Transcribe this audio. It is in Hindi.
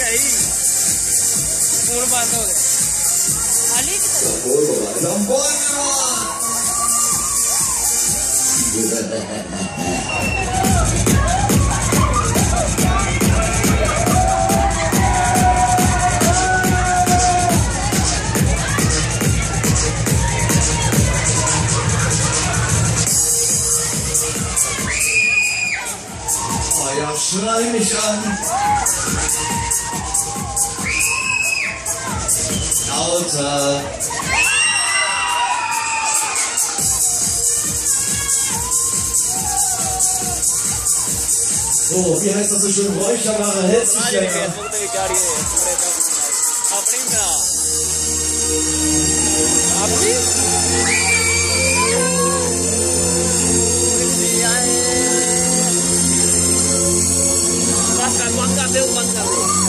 आई फोन बंद हो गया खाली Ja, schrei mich an. Lauter. So, wie heißt das so schön? Räucherware hält sich länger. बंद कर दे